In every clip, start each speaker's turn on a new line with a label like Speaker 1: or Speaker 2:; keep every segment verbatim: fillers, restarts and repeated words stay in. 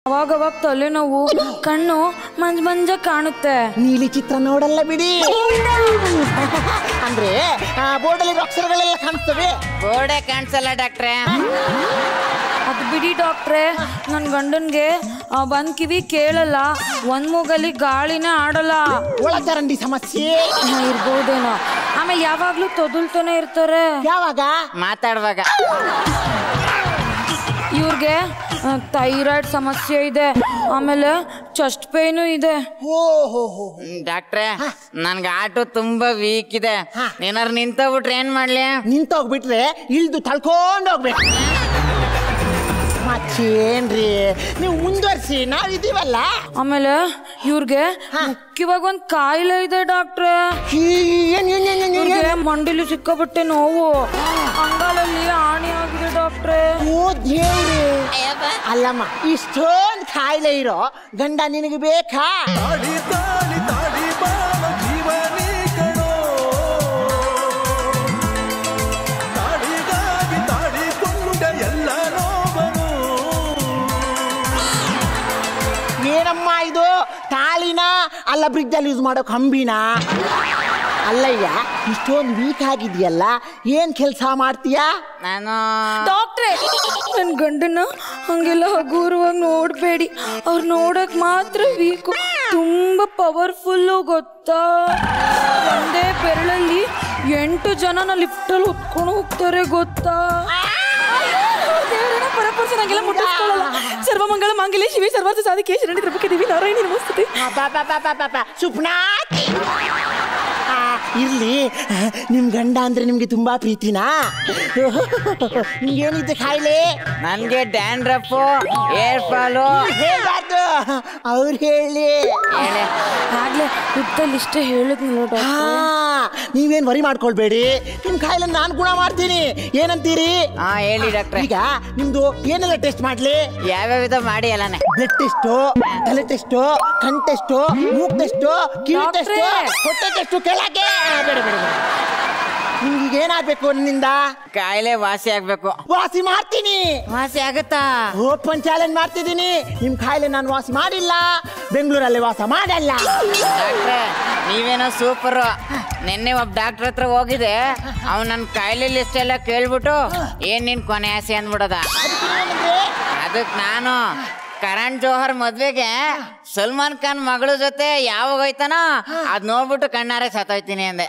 Speaker 1: ಅವಾಗವಾಗ ತಲೆನೋವು, ಕಣ್ಣು ಮಂಜ್ ಮಂಜ ಕಾಣುತ್ತೆ.
Speaker 2: ನೀಲಿ ಚಿತ್ರ ನೋಡಲ್ಲ ಬಿಡಿ. ಅಂದ್ರೆ ಬೋರ್ಡಲ್ಲಿ ಅಕ್ಷರಗಳೆಲ್ಲ ಕಾಣಿಸ್ತವೆ.
Speaker 3: ಬೋರ್ಡೆ ಕಾಣಿಸಲ್ಲ ಡಾಕ್ಟ್ರೆ.
Speaker 1: ಅದು ಬಿಡಿ ಡಾಕ್ಟ್ರೆ, ನನ್ನ ಗಂಡನ್ಗೆ ಬಂದ್ ಕಿವಿ ಕೇಳಲ್ಲ, ಒಂದ್ ಮೂಗಲ್ಲಿ ಗಾಳಿನೇ ಆಡಲ್ಲ.
Speaker 2: ಒಳಚರಂಡಿ ಸಮಸ್ಯೆ
Speaker 1: ಇರ್ಬೋದೇನೋ. ಆಮೇಲೆ ಯಾವಾಗ್ಲೂ ತೊದಲ್ತಾನೆ ಇರ್ತಾರೆ.
Speaker 2: ಯಾವಾಗ?
Speaker 3: ಮಾತಾಡುವಾಗ.
Speaker 1: ಇವ್ರಿಗೆ ಥೈರಾಯ್ಡ್ ಸಮಸ್ಯೆ ಇದೆ, ಆಮೇಲೆ ಚೆಸ್ಟ್ ಪೇನು ಇದೆ.
Speaker 3: ಡಾಕ್ಟ್ರೆ, ನನ್ಗೆ ಆಟೋ ತುಂಬಾ ವೀಕ್ ಇದೆ. ಏನಾರು ನಿಂತೋಗ್ಬಿಟ್ರೆ ಏನ್ ಮಾಡ್ಲಿ?
Speaker 2: ನಿಂತೋಗ್ಬಿಟ್ರೆ ಇಳ್ದು ತಳ್ಕೊಂಡ್ ಹೋಗ್ಬೇಕು. ಮತ್ತೇನ್ರಿ, ನೀವು ಮುಂದುವರ್ಸಿ, ನಾವಿದೀವಲ್ಲ.
Speaker 1: ಆಮೇಲೆ ಇವ್ರಿಗೆ ಮುಖ್ಯವಾಗಿ ಒಂದ್ ಕಾಯಿಲೆ ಇದೆ ಡಾಕ್ಟ್ರೆ. ಮಂಡಿಲಿ ಸಿಕ್ಕಾಬಿಟ್ಟೆ ನೋವು, ಅಂಗಾಲಲ್ಲಿ ಆಣಿ ಆಗಿದೆ ಡಾಕ್ಟ್ರೆ.
Speaker 2: ಓ ದೇವ್ರಿ, ಅಲ್ಲಮ್ಮ ಇಷ್ಟೊಂದು ಕಾಯಿಲೆ ಇರೋ ಗಂಡ ನಿನಗೆ ಬೇಕಾ? ಏನಮ್ಮ ಇದು, ತಾಳಿನ ಅಲ್ಲ ಬ್ರಿಡ್ಜ್ ಅಲ್ಲಿ ಯೂಸ್ ಮಾಡೋ ಕಂಬಿನ? ಅಲ್ಲಯ್ಯ, ಇಷ್ಟೊಂದು ವೀಕ್ ಆಗಿದೆಯಲ್ಲ, ಏನ್ ಕೆಲಸ ಮಾಡ್ತೀಯಾ?
Speaker 3: ನಾನು
Speaker 1: ಡಾಕ್ಟ್ರೆ, ನನ್ನ ಗಂಡನ ಹಂಗೆಲ್ಲ ಹಗುರವಾಗಿ ನೋಡ್ಬೇಡಿ, ಅವ್ರು ನೋಡಕ್ ಮಾತ್ರ ವೀಕು, ತುಂಬಾ ಪವರ್ಫುಲ್ಲು ಗೊತ್ತಾ. ಒಂದೇ ಬೆರಳಲ್ಲಿ ಎಂಟು ಜನನ ಲಿಫ್ಟಲ್ಲಿ ಹೊತ್ಕೊಂಡು ಹೋಗ್ತಾರೆ ಗೊತ್ತಾ. ಪರಪುರುಷನಾಗೆಲ್ಲ ಮುಟ್ಟಿಸ್ಕೊಳ್ಳಲ್ಲ. ಸರ್ವಮಂಗಳ ಮಾಂಗಲ್ಯ ಶಿವೆ ಸರ್ವಾರ್ಥ ಸಾಧಿಕೆ ಶರಣಿ ದ್ರವ್ಯಕ್ಕೆ ದೇವಿ ನಾರಾಯಣಿ ನಮಸ್ತೆ.
Speaker 2: ಸುಪ್ನಾಥ್, ಇರ್ಲಿ, ನಿಮ್ ಗಂಡ ಅಂದ್ರೆ ನಿಮ್ಗೆ ತುಂಬಾ ಪ್ರೀತಿನಾ? ನಿಮ್ಗೇನಿದೆ ಕಾಯಿಲೆ?
Speaker 3: ನನ್ಗೆ ಡ್ಯಾಂಡ್ರಫ್, ಏರ್ ಫಾಲು.
Speaker 2: ಹೇಳ್ಬಾರ್ದು, ಅವ್ರು ಹೇಳಿ.
Speaker 1: ಆಗ್ಲೇ ಹುಟ್ಟಲ್ಲಿ ಇಷ್ಟೇ ಹೇಳಿದ್ನಲ್ಲ.
Speaker 2: ನೀವೇನ್ ವರಿ ಮಾಡ್ಕೊಳ್ಬೇಡಿ, ನಿಮ್ ಕಾಯಿಲೆ ನಾನ್ ಗುಣ ಮಾಡ್ತೀನಿ. ಏನಂತೀರಿ?
Speaker 3: ಹಾ ಹೇಳಿ ಡಾಕ್ಟ್ರೆ.
Speaker 2: ಈಗ ನಿಮ್ದು ಏನೆಲ್ಲ ಟೆಸ್ಟ್ ಮಾಡ್ಲಿ?
Speaker 3: ಯಾವ್ಯಾವ ವಿಧ ಮಾಡಿ ಅಲ್ಲನೆ.
Speaker 2: ಬ್ಲಡ್ ಟೆಸ್ಟು, ತಲೆ ಟೆಸ್ಟು, ಕಣ್ ಟೆಸ್ಟು, ಮೂಗ್ ಟೆಸ್ಟು, ಕಿವಿ ಟೆಸ್ಟು, ಹೊಟ್ಟೆ ಟೆಸ್ಟು. ಕೆಳಗೆ ಬೇಡ ಬೇಡ ಬೇಡ. ನಿಮ್ಗೆ ಏನಾಗ್ಬೇಕು? ನಿನ್ನಿಂದ
Speaker 3: ಕಾಯಿಲೆ ವಾಸಿ ಆಗ್ಬೇಕು.
Speaker 2: ವಾಸಿ ಮಾಡ್ತೀನಿ.
Speaker 3: ವಾಸಿ ಆಗುತ್ತಾ?
Speaker 2: ಓಪನ್ ಚಾಲೆಂಜ್ ಮಾಡ್ತಿದ್ದೀನಿ. ನಿಮ್ ಕಾಯಿಲೆ ನಾನು ವಾಸಿ ಮಾಡಿಲ್ಲ, ಬೆಂಗಳೂರಲ್ಲಿ ವಾಸ ಮಾಡಲ್ಲ.
Speaker 3: ಡಾಕ್ಟ್ರೆ, ನೀವೇನೋ ಸೂಪರ್. ನಿನ್ನೆ ಒಬ್ಬ ಡಾಕ್ಟರ್ ಹತ್ರ ಹೋಗಿದೆ, ಅವ್ನು ನನ್ನ ಕಾಯಿಲೆ ಲಿಸ್ಟ್ ಎಲ್ಲ ಕೇಳ್ಬಿಟ್ಟು ಏನ್ ನಿನ್ ಕೊನೆ ಆಸೆ ಅಂದ್ಬಿಡದ. ಅದಕ್ಕೆ ನಾನು ಕರಣ್ ಜೋಹರ್ ಮದ್ವೆಗೆ ಸಲ್ಮಾನ್ ಖಾನ್ ಮಗಳ ಜೊತೆ ಯಾವಾಗ ಹೋಯ್ತಾನೋ ಅದ್ ನೋಡ್ಬಿಟ್ಟು ಕಣ್ಣಾರೆ ಸತ್ತೋಯ್ತೀನಿ ಅಂದೆ.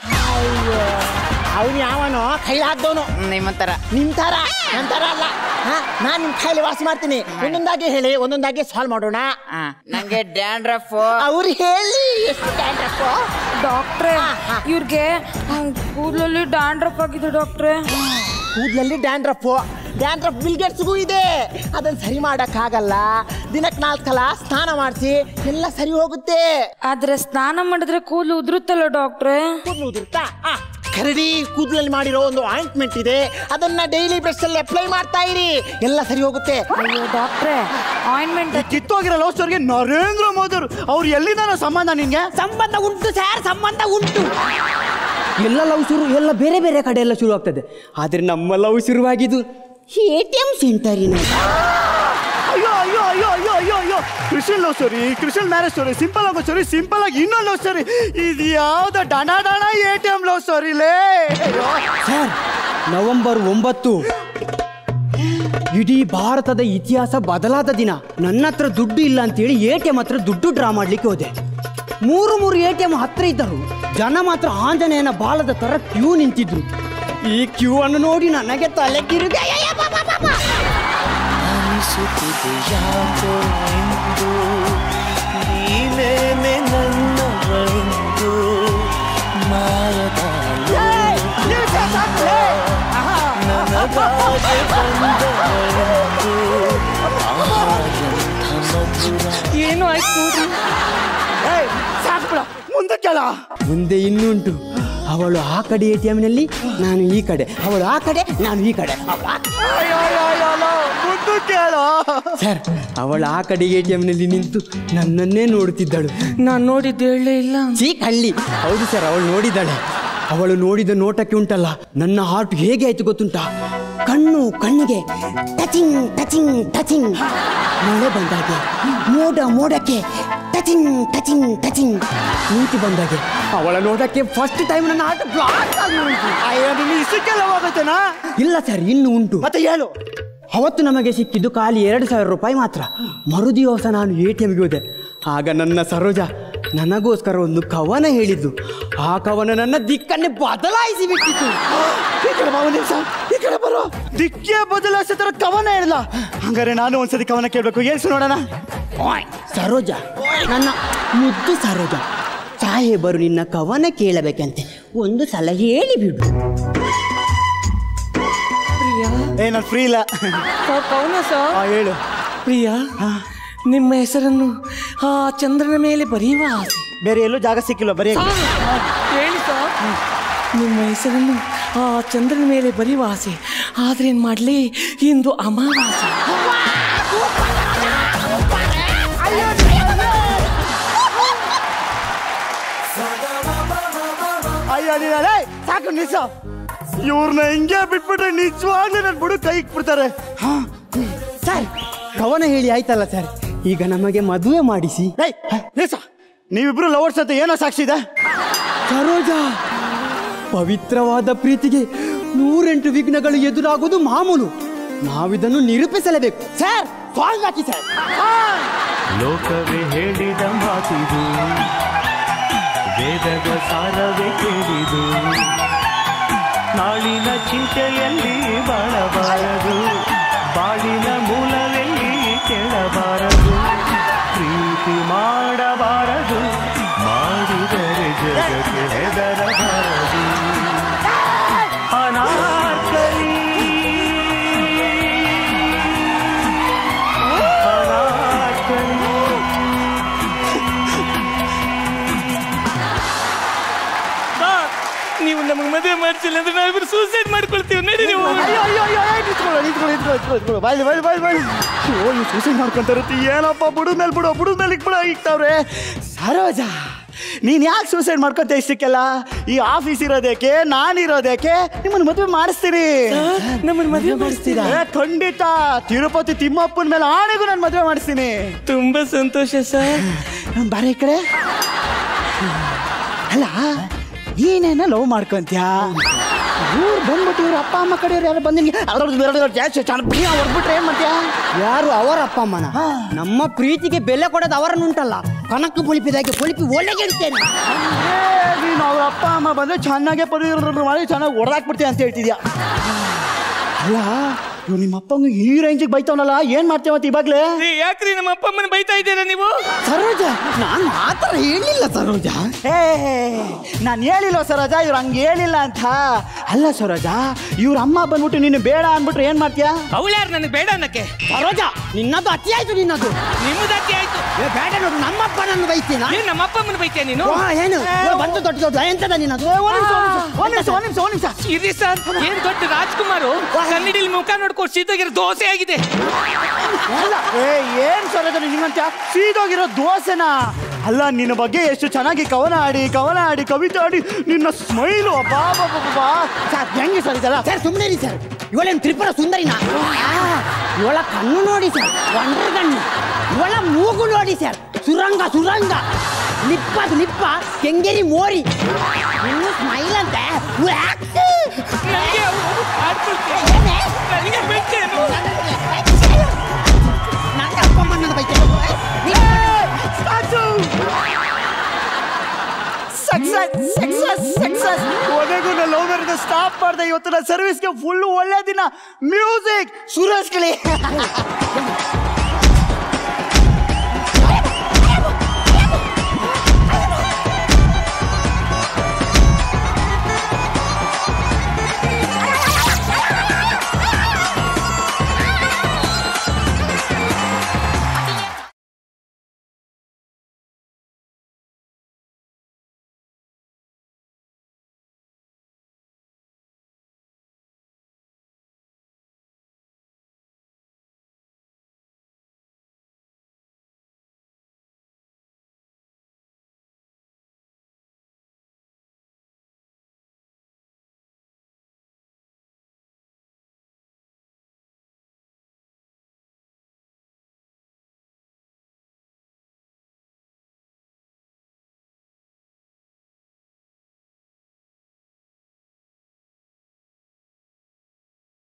Speaker 2: ಅವನು ಯಾವನೋ ಕೈಲಾಗ್ದವನು,
Speaker 3: ನಿಮ್ಮ ತರ.
Speaker 2: ನಿಮ್ ತರ ನನ್ ತರ ಅಲ್ಲ. ನಾನ್ ನಿಮ್ ಕಾಯಿಲೆ ವಾಸಿ ಮಾಡ್ತೀನಿ. ಒಂದೊಂದಾಗಿ ಹೇಳಿ, ಒಂದೊಂದಾಗಿ ಸಾಲ್ವ್ ಮಾಡೋಣ.
Speaker 3: ನಂಗೆ ಡ್ಯಾಂಡ್ರಫ್.
Speaker 2: ಅವ್ರು ಹೇಳಿ ಎಷ್ಟು ಡ್ಯಾಂಡ್ರಫ್?
Speaker 1: ಡಾಕ್ಟ್ರೆ, ಇವ್ರಿಗೆ ಕೂದಲಲ್ಲಿ ಡ್ಯಾಂಡ್ರಫ್ ಆಗಿದೆ ಡಾಕ್ಟ್ರೆ.
Speaker 2: ಕೂದಲಲ್ಲಿ ಡ್ಯಾಂಡ್ರಫ್? ಡ್ಯಾಂಡ್ರಫ್ ಬಿಲ್ಗೇಟ್ಸ್ಗೂ ಇದೆ. ಅದನ್ನ ಸರಿ ಮಾಡಕ್ಕಾಗಲ್ಲ. ದಿನಕ್ಕೆ ನಾಲ್ಕು ಸಲ ಸ್ನಾನ ಮಾಡಿಸಿ ಎಲ್ಲ ಸರಿ ಹೋಗುತ್ತೆ.
Speaker 1: ಆದ್ರೆ ಸ್ನಾನ ಮಾಡಿದ್ರೆ ಕೂದಲು ಉದುರುತ್ತಲ್ಲ ಡಾಕ್ಟ್ರೆ.
Speaker 2: ಕೂದಲು ಉದುರುತ್ತಾ? ಕರಡಿ ಕೂದಲಲ್ಲಿ ಮಾಡಿರೋ ಒಂದು ಆಯಿಂಟ್ಮೆಂಟ್ ಇದೆ, ಅದನ್ನ ಡೈಲಿ ಬ್ರಷ್ ಅಲ್ಲಿ ಅಪ್ಲೈ ಮಾಡ್ತಾ ಇರಿ, ಎಲ್ಲ ಸರಿ ಹೋಗುತ್ತೆ.
Speaker 1: ಅಯ್ಯೋ ಡಾಕ್ಟ್ರೆ, ಆಯಿಂಟ್ಮೆಂಟ್
Speaker 4: ಕಿತ್ತೋಗಿರೋ ಲವ್ ಸ್ಟೋರಿಗೆ ನರೇಂದ್ರ ಮೋದಿ ಅವ್ರು ಎಲ್ಲಿದಾನ ಸಂಬಂಧ? ನಿನ್ಗೆ
Speaker 2: ಸಂಬಂಧ ಉಂಟು ಸರ್, ಸಂಬಂಧ ಉಂಟು.
Speaker 5: ಎಲ್ಲ ಲವ್ ಶುರು ಎಲ್ಲ ಬೇರೆ ಬೇರೆ ಕಡೆ ಎಲ್ಲ ಶುರು ಆಗ್ತದೆ, ಆದ್ರೆ ನಮ್ಮ ಲವ್ ಶುರುವಾಗಿದ್ದು ಎ ಟಿ ಎಂ ಸೆಂಟರಿನ.
Speaker 4: ಅಯ್ಯೋ ಅಯ್ಯೋ ಅಯ್ಯೋ ಅಯ್ಯೋ ಅಯ್ಯೋ ಅಯ್ಯೋ Christian love story, Christian marriage story, simple ಆಗೋ ಸ್ಟೋರಿ, ಸಿಂಪಲ್ ಆಗಿ ಇನ್ನೊಂದು ಲವ್ ಸ್ಟೋರಿ. ಇದು ಯಾವ್ದು ಡಣ ಡಣ ಎ ಟಿ ಎಂ ಲವ್ ಸ್ಟೋರಿಲೇ?
Speaker 5: ಸರ್, ನವೆಂಬರ್ ಒಂಬತ್ತು ಇಡೀ ಭಾರತದ ಇತಿಹಾಸ ಬದಲಾದ ದಿನ. ನನ್ನ ಹತ್ರ ದುಡ್ಡು ಇಲ್ಲ ಅಂತೇಳಿ ಎ ಟಿ ಎಂ ಹತ್ರ ದುಡ್ಡು ಡ್ರಾ ಮಾಡ್ಲಿಕ್ಕೆ ಹೋದೆ. ಮೂರು ಮೂರು ಎ ಟಿ ಎಂ ಹತ್ರ ಇದ್ದರು. ಜನ ಮಾತ್ರ ಆಂಜನೇಯನ ಬಾಲದ ತರ ಕ್ಯೂ ನಿಂತಿದ್ರು. ಈ ಕ್ಯೂ ಅನ್ನು ನೋಡಿ ನನಗೆ ತಲೆ ಕಿರುಗೆ.
Speaker 1: ಏನು ಆಯ್ತು
Speaker 4: ಸಾಕ್ಬಿಡ, ಮುಂದೆ ಕೇಳ.
Speaker 5: ಮುಂದೆ ಇನ್ನುಂಟು. ಅವಳು ಆ ಕಡೆ ಎ ಟಿ ಎಂನಲ್ಲಿ, ನಾನು ಈ ಕಡೆ. ಅವಳು ಆ ಕಡೆ, ನಾನು ಈ ಕಡೆ.
Speaker 4: ಕೇಳೋ
Speaker 5: ಸರ್, ಅವಳು ಆ ಕಡೆ ಎ ಟಿ ಎಂನಲ್ಲಿ ನಿಂತು ನನ್ನನ್ನೇ ನೋಡುತ್ತಿದ್ದಳು.
Speaker 1: ನಾನು ನೋಡಿದ್ದು ಹೇಳಲೇ ಇಲ್ಲ.
Speaker 5: ಚೀಕ್ ಹಳ್ಳಿ. ಹೌದು ಸರ್, ಅವಳು ನೋಡಿದ್ದಾಳೆ. ಅವಳು ನೋಡಿದ ನೋಟಕ್ಕೆ ಉಂಟಲ್ಲ, ನನ್ನ ಹಾರ್ಟ್ ಹೇಗೆ ಆಯ್ತು ಗೊತ್ತುಂಟಾ? ಕಣ್ಣು ಕಣ್ಣಿಗೆ ಟಚಿಂಗ್ ಟಚಿಂಗ್ ಟಚಿಂಗ್. ಮಳೆ ಬಂದಾಗೆ ಮೋಡ ಮೋಡಕ್ಕೆ ಟಚಿಂಗ್ ಟಚಿಂಗ್ ಟಚಿಂಗ್. ನೀತಿ ಬಂದಾಗೆ ಅವಳ ನೋಡಕ್ಕೆ ಫಸ್ಟ್ ಟೈಮ್ ನನ್ನ ಆಟ ಬ್ಲಾಕ್ ಆಗಿ ಹೋಯ್ತು.
Speaker 4: ಅಯ್ಯೋ ನಿನ್ನ ಇಷ್ಟಕ್ಕೆಲ್ಲ ಹೋಗುತ್ತೇನಾ?
Speaker 5: ಇಲ್ಲ ಸರ್, ಇನ್ನು ಉಂಟು.
Speaker 4: ಮತ್ತೆ ಹೇಳು.
Speaker 5: ಅವತ್ತು ನಮಗೆ ಸಿಕ್ಕಿದ್ದು ಖಾಲಿ ಎರಡು ಸಾವಿರ ರೂಪಾಯಿ ಮಾತ್ರ. ಮರುದಿವಸ ನಾನು ಎ ಟಿ ಎಮ್ಗೆ ಹೋದೆ. ಆಗ ನನ್ನ ಸರೋಜ ನನಗೋಸ್ಕರ ಒಂದು ಕವನ ಹೇಳಿದ್ದು. ಆ ಕವನ ನನ್ನ ದಿಕ್ಕನ್ನೇ ಬದಲಾಯಿಸಿ ಬಿಟ್ಟಿತ್ತು.
Speaker 4: ಈ ಕಡೆ ಬಾ, ಒಂದು ನಿಮಿಷ ಈ ಕಡೆ ಬರೋ. ದಿಕ್ಕೆ ಬದಲಾಯಿಸೋ ತರ ಕವನ ಹೇಳಿಲ್ಲ. ಹಂಗಾರೆ ನಾನು ಒಂದ್ಸತಿ ಕವನ ಕೇಳಬೇಕು. ಹೇಳ್ಸು ನೋಡೋಣ.
Speaker 5: ಸರೋಜ, ನನ್ನ ಮುದ್ದು ಸರೋಜ, ಸಾಹೇಬರು ನಿನ್ನ ಕವನ ಕೇಳಬೇಕಂತೆ, ಒಂದು ಸಲ ಹೇಳಿ ಬಿಡು.
Speaker 4: ಏ ನಾನು ಫ್ರೀ ಇಲ್ಲ.
Speaker 6: ಕವನ ಸರ್.
Speaker 4: ಹೇಳು.
Speaker 6: ಪ್ರಿಯಾ, ನಿಮ್ಮ ಹೆಸರನ್ನು ಆ ಚಂದ್ರನ ಮೇಲೆ ಬರೆಯುವ ಆಸೆ.
Speaker 4: ಬೇರೆ ಎಲ್ಲೂ ಜಾಗ ಸಿಕ್ಕಿಲ್ಲ, ಬರೀ
Speaker 6: ಹೇಳಿ ಸರ್. ನಿಮ್ಮ ಹೆಸರನ್ನು ಆ ಚಂದ್ರನ ಮೇಲೆ ಬರೆಯುವ ಆಸೆ. ಆದ್ರೆ ಏನ್ ಮಾಡ್ಲಿ, ಇಂದು ಅಮಾವಾಸ್ಯೆ.
Speaker 4: ಅಯ್ಯೋ ನೀನಲ್ಲೇ ಸಾಕು ನಿಲ್ಸ. ಇವ್ರನ್ನ ಹಿಂಗೆ ಬಿಟ್ಬಿಟ್ರೆ ನಿಜವಾಗ್ಲೂ ನನ್ನ ಬುಡು ಕೈ ಇಕ್ಬಿಡ್ತಾರೆ.
Speaker 5: ಸರ್, ಕವನ ಹೇಳಿ ಆಯ್ತಲ್ಲ ಸರ್, ಈಗ ನಮಗೆ ಮದುವೆ ಮಾಡಿಸಿ.
Speaker 4: ನಿಲ್ಸ, ನೀವಿಬ್ರು ಲವರ್ಸ್ ಅಂತ ಏನೋ ಸಾಕ್ಷಿ ಇದೆ?
Speaker 5: ಸರೋಜ, ಪವಿತ್ರವಾದ ಪ್ರೀತಿಗೆ ನೂರೆಂಟು ವಿಘ್ನಗಳು ಎದುರಾಗುವುದು ಮಾಮೂಲು. ನಾವಿದನ್ನು ನಿರೂಪಿಸಲೇಬೇಕು. ಸರ್, ಸಾಂಗ್ ಹಾಕಿ ಸರ್.
Speaker 7: ಲೋಕವೇ ಹೇಳಿದ ಮಾತಿದು, ವೇದದ ಸಾರವೇ ಕೇಳಿದು, ನಾಳಿನ ಚಿಂತೆಯಲ್ಲಿ ಬಾಳಬಾರದು, ಬಾಳಿನ ಮೂಲವೆಲ್ಲಿ ಕೇಳಬಾರದು, ಪ್ರೀತಿ ಮಾಡಬಾರದು, ಮಾಡಿದರೆ ಜಗಕ್ಕೆ ಹೆದರಬಾರದು. ಅನಾರ್ಕಲಿ
Speaker 6: ನೀವು ನಮಗೆ ಮದುವೆ ಮಾಡಿಸಿಲ್ಲ ಅಂದ್ರೆ ನಾವಿಬ್ರು ಸೂಸೈಡ್ ಮಾಡ್ಕೊಳ್ತೀವಿ. ನಡಿ ನೀವು.
Speaker 4: ಅಯ್ಯೋ ಅಯ್ಯೋ ಅಯ್ಯೋ ನಿಂತ್ಕೊಳ್ಳೋ ನಿಂತ್ಕೊಳ್ಳೋ ನಿಂತ್ಕೊಳ್ಳೋ ನಿಂತ್ಕೊಳ್ಳೋ ಬಾಯ್ ಬಾಯ್ ಬಾಯ್ ಬಾಯ್. ಅಯ್ಯೋ ನೀವು ಸೂಸೈಡ್ ಮಾಡ್ಕೊಂತಾರತ್ತಿ. ಏನಪ್ಪ ಬುಡದ ಮೇಲೆ ಬಿಡೋ ಬುಡದ ಮೇಲೆ ಇಕ್ಬಿಡೋ ಇಕ್ತಾವ್ರೆ. ಸರೋಜ, ನೀನು ಯಾಕೆ ಸೂಸೈಡ್ ಮಾಡ್ಕೊಂತ ಇಷ್ಟಕ್ಕೆಲ್ಲ? ಈ ಆಫೀಸ್ ಇರೋದೇಕೆ, ನಾನಿರೋದೇಕೆ? ನಿಮ್ಮನ್ನು ಮದುವೆ ಮಾಡಿಸ್ತೀನಿ.
Speaker 6: ನಮ್ಮನ್ನು ಮದುವೆ ಮಾಡಿಸ್ತೀರಾ?
Speaker 4: ಖಂಡಿತ. ತಿರುಪತಿ ತಿಮ್ಮಪ್ಪನ ಮೇಲೆ ಆಣೆಗೂ ನಾನು ಮದುವೆ ಮಾಡಿಸ್ತೀನಿ.
Speaker 6: ತುಂಬಾ ಸಂತೋಷ ಸರ್.
Speaker 4: ಬಾರ ಈ ಕಡೆ. ಅಲ್ಲ, ನೀನೇನ ಲವ್ ಮಾಡ್ಕೊಂತ್ಯಾ? ಇವ್ರು ಬಂದ್ಬಿಟ್ಟು ಇವ್ರ ಅಪ್ಪ ಅಮ್ಮ ಕಡೆಯವ್ರು ಯಾರು ಬಂದು ಹೊಡ್ಬಿಟ್ರೆ ಏನ್ ಮಾಡ್ತೀಯಾ?
Speaker 5: ಯಾರು? ಅವರ ಅಪ್ಪ ಅಮ್ಮನ? ನಮ್ಮ ಪ್ರೀತಿಗೆ ಬೆಲೆ ಕೊಡೋದು ಅವರನ್ನುಂಟಲ್ಲ, ಕಣಕ್ಕೆ ಪುಳಿಪಿದಾಗೆ ಪುಳಿಪಿ ಒಳ್ಳೆಗಿರ್ತೇನೆ.
Speaker 4: ನೀನು ಅವ್ರ ಅಪ್ಪ ಅಮ್ಮ ಬಂದ್ರೆ ಚೆನ್ನಾಗೆ ಪರಿ ಮಾಡಿ ಚೆನ್ನಾಗಿ ಹೊಡೆದಾಕ್ಬಿಡ್ತೀಯ ಅಂತ ಹೇಳ್ತಿದ್ಯಾ? ಅಲ್ಲ, ಇವ್ ನಿಮ್ಮ ಅಪ್ಪಂಗ ಈ ರೇಂಜಿಗೆ ಬೈತವನಲ್ಲ, ಏನ್ ಮಾಡ್ತೇವತ್ತ ಇವಾಗ್ಲೇ?
Speaker 6: ಯಾಕ್ರಿ ನಮ್ಮ ಅಪ್ಪ ಅಮ್ಮನ ಬೈತಾ ಇದ್ದೀರಾ ನೀವು?
Speaker 5: ಸರೋಜ, ನಾನು ಮಾತ್ರ ಹೇಳಿಲ್ಲ ಸರೋಜ.
Speaker 4: ಏ ನಾನು ಹೇಳಿಲ್ಲ ಸರೋಜ, ಇವ್ರು ಹಂಗೆ ಹೇಳಿಲ್ಲ ಅಂತ. ಅಲ್ಲ ಸರೋಜ, ಇವ್ರ ಅಮ್ಮ ಬಂದ್ಬಿಟ್ಟು ನೀನು ಬೇಡ ಅನ್ಬಿಟ್ರೆ ಏನ್ ಮಾಡ್ತೀಯಾ?
Speaker 6: ಅವಳು ಯಾರು ನನಗೆ ಬೇಡ ಅನ್ನಕ್ಕೆ?
Speaker 5: ಸರೋಜ, ನಿನ್ನದು ಅತಿ ಆಯ್ತು. ನಿನ್ನದು
Speaker 6: ನಿಮ್ಮದು ಅತಿ ಆಯ್ತು.
Speaker 5: ಬೇಡ ನೋಡು, ನಮ್ಮಪ್ಪ ನನ್ನ ಬೈತೀನ.
Speaker 6: ನೀನು ನಮ್ಮ ಅಪ್ಪ ಅಮ್ಮನ ಬೈತೀಯ ನೀನು?
Speaker 5: ಏನು ಬಂದು ದೊಡ್ಡ ದೊಡ್ಡ ಎಂತದ ನಿನ್ನದು?
Speaker 4: ಒಂದ್ ನಿಮಿಷ ಒಂದ್ ನಿಮಿಷ ಒಂದ್ ನಿಮಿಷ
Speaker 6: ಇರಿ ಸರ್. ಏನ್ ದೊಡ್ಡ ರಾಜ್ಕುಮಾರು ಕನ್ನಡಿಲಿ ಮುಖ ನೋಡ್ಕೊಂಡು ಸೀದೋಗಿರೋ ದೋಸೆ ಆಗಿದೆ.
Speaker 4: ಏನ್ ಸರೋಜ ನಿಮ್ಮಂತ ಸೀದೋಗಿರೋ ದೋಸೆನಾ? ಅಲ್ಲ, ನಿನ್ನ ಬಗ್ಗೆ ಎಷ್ಟು ಚೆನ್ನಾಗಿ ಕವನ ಆಡಿ ಕವನ ಆಡಿ ಕವಿತೆ ಆಡಿ ನಿನ್ನ ಸ್ಮೈಲು ಅಬ್ಬಾ ಬಾಬಾ ಸರ್, ಹೆಂಗೆ ಸರ್ ಇದಲ್ಲ?
Speaker 5: ಸರ್ ಸುಮ್ಮನೆ ರೀ ಸರ್. ಇವಳೇನು ತ್ರಿಪುರ ಸುಂದರಿನ? ಇವಳ ಕಣ್ಣು ನೋಡಿ ಸರ್, ಒಂಡ್ರ ಕಣ್ಣು. ಇವಳ ಮೂಗು ನೋಡಿ ಸರ್, ಸುರಂಗ ಸುರಂಗ. ಲಿಪ್ಪ ಅದು ಲಿಪ್ಪ, ಕೆಂಗೇರಿ ಮೋರಿ. ಇನ್ನು ಸ್ಮೈಲ್ ಅಂತ
Speaker 6: ನನಗೆ ಬೈತೇನು?
Speaker 5: ನನ್ನ ಅಪ್ಪ ಅಮ್ಮನ ಬೈತೇನೆ.
Speaker 4: Success success success. ಕೊನೆಗೂ ನಾನು ಲವ್ ಮ್ಯಾರೇಜ್ ಸ್ಟಾಪ್ ಮಾಡಿದೆ. ಇವತ್ತು ನನ್ನ ಸರ್ವಿಸ್ಗೆ ಫುಲ್ ಒಳ್ಳೆ ದಿನ. ಮ್ಯೂಸಿಕ್ ಸುರೇಶ್ ಕಳಿ.